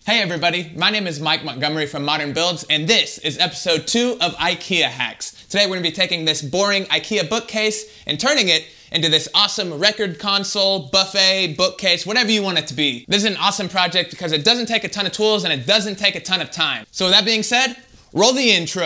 Hey everybody, my name is Mike Montgomery from Modern Builds, and this is episode 2 of Ikea Hacks. Today we're going to be taking this boring Ikea bookcase and turning it into this awesome record console, buffet, bookcase, whatever you want it to be. This is an awesome project because it doesn't take a ton of tools and it doesn't take a ton of time. So with that being said, roll the intro.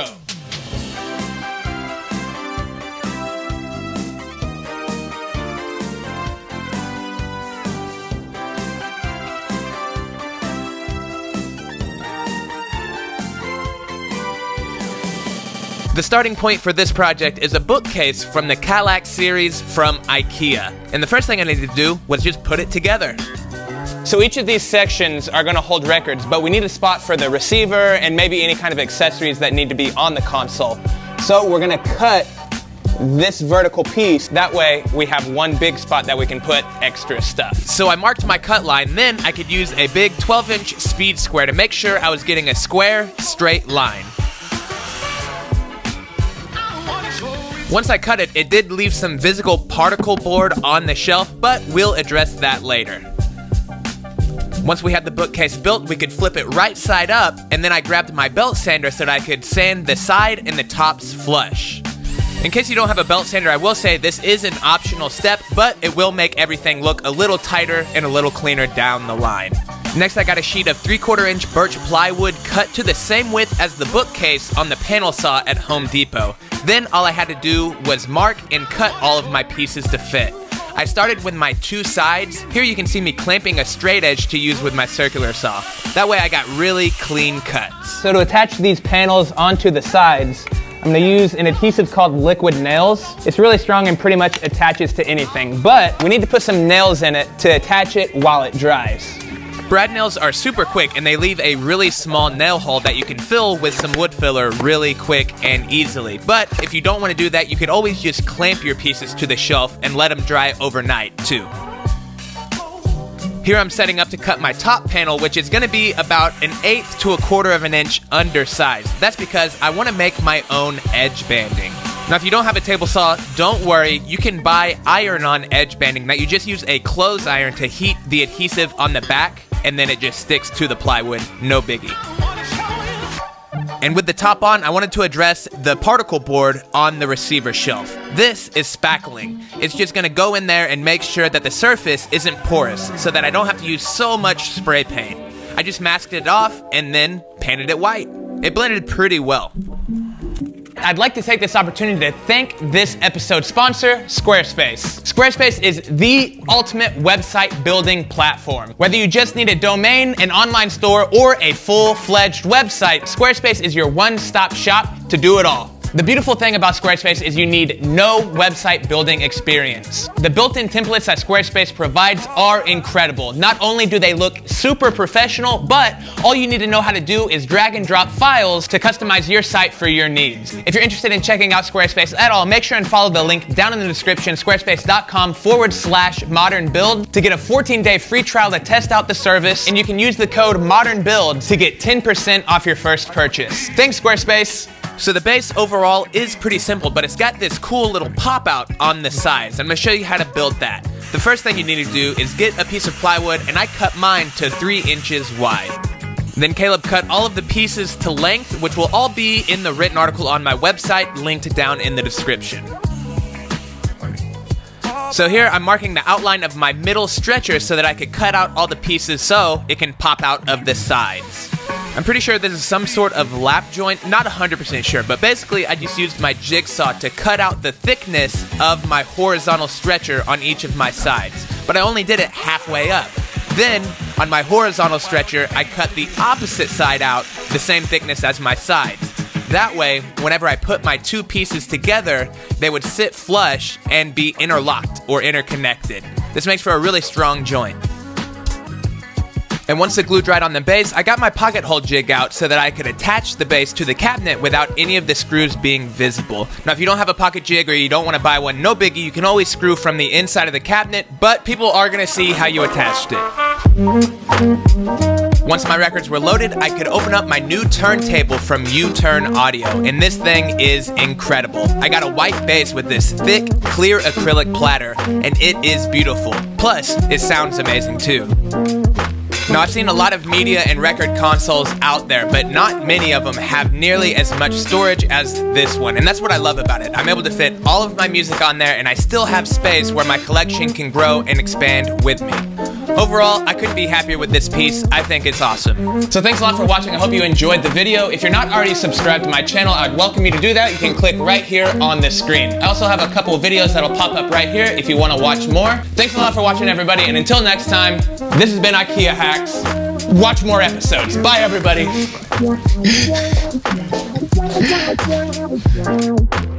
The starting point for this project is a bookcase from the Kallax series from Ikea. And the first thing I needed to do was just put it together. So each of these sections are going to hold records, but we need a spot for the receiver and maybe any kind of accessories that need to be on the console. So we're going to cut this vertical piece. That way we have one big spot that we can put extra stuff. So I marked my cut line, then I could use a big 12-inch speed square to make sure I was getting a square, straight line. Once I cut it, it did leave some visible particle board on the shelf, but we'll address that later. Once we had the bookcase built, we could flip it right side up, and then I grabbed my belt sander so that I could sand the side and the tops flush. In case you don't have a belt sander, I will say this is an optional step, but it will make everything look a little tighter and a little cleaner down the line. Next, I got a sheet of 3/4-inch birch plywood cut to the same width as the bookcase on the panel saw at Home Depot. Then all I had to do was mark and cut all of my pieces to fit. I started with my two sides. Here you can see me clamping a straight edge to use with my circular saw. That way I got really clean cuts. So to attach these panels onto the sides, I'm going to use an adhesive called liquid nails. It's really strong and pretty much attaches to anything, but we need to put some nails in it to attach it while it dries. Brad nails are super quick and they leave a really small nail hole that you can fill with some wood filler really quick and easily. But if you don't want to do that, you can always just clamp your pieces to the shelf and let them dry overnight too. Here I'm setting up to cut my top panel, which is going to be about 1/8 to 1/4 of an inch undersized. That's because I want to make my own edge banding. Now if you don't have a table saw, don't worry, you can buy iron-on edge banding that you just use a clothes iron to heat the adhesive on the back, and then it just sticks to the plywood, no biggie. And with the top on, I wanted to address the particle board on the receiver shelf. This is spackling. It's just gonna go in there and make sure that the surface isn't porous so that I don't have to use so much spray paint. I just masked it off and then painted it white. It blended pretty well. I'd like to take this opportunity to thank this episode's sponsor, Squarespace. Squarespace is the ultimate website building platform. Whether you just need a domain, an online store, or a full-fledged website, Squarespace is your one-stop shop to do it all. The beautiful thing about Squarespace is you need no website building experience. The built-in templates that Squarespace provides are incredible. Not only do they look super professional, but all you need to know how to do is drag and drop files to customize your site for your needs. If you're interested in checking out Squarespace at all, make sure and follow the link down in the description, squarespace.com/modernbuild, to get a 14-day free trial to test out the service, and you can use the code MODERNBUILD to get 10% off your first purchase. Thanks, Squarespace. So the base overall is pretty simple, but it's got this cool little pop out on the sides. I'm gonna show you how to build that. The first thing you need to do is get a piece of plywood, and I cut mine to 3 inches wide. Then Caleb cut all of the pieces to length, which will all be in the written article on my website, linked down in the description. So here I'm marking the outline of my middle stretcher so that I could cut out all the pieces so it can pop out of the sides. I'm pretty sure this is some sort of lap joint, not 100% sure, but basically I just used my jigsaw to cut out the thickness of my horizontal stretcher on each of my sides, but I only did it halfway up. Then, on my horizontal stretcher, I cut the opposite side out the same thickness as my sides. That way, whenever I put my two pieces together, they would sit flush and be interlocked or interconnected. This makes for a really strong joint. And once the glue dried on the base, I got my pocket hole jig out so that I could attach the base to the cabinet without any of the screws being visible. Now if you don't have a pocket jig or you don't want to buy one, no biggie, you can always screw from the inside of the cabinet, but people are going to see how you attached it. Once my records were loaded, I could open up my new turntable from U-Turn Audio, and this thing is incredible. I got a white base with this thick, clear acrylic platter, and it is beautiful. Plus, it sounds amazing too. Now, I've seen a lot of media and record consoles out there, but not many of them have nearly as much storage as this one, and that's what I love about it. I'm able to fit all of my music on there, and I still have space where my collection can grow and expand with me. Overall, I couldn't be happier with this piece. I think it's awesome. So thanks a lot for watching. I hope you enjoyed the video. If you're not already subscribed to my channel, I'd welcome you to do that. You can click right here on this screen. I also have a couple of videos that'll pop up right here if you want to watch more. Thanks a lot for watching, everybody, and until next time, this has been Ikea Hacks. Watch more episodes. Bye, everybody.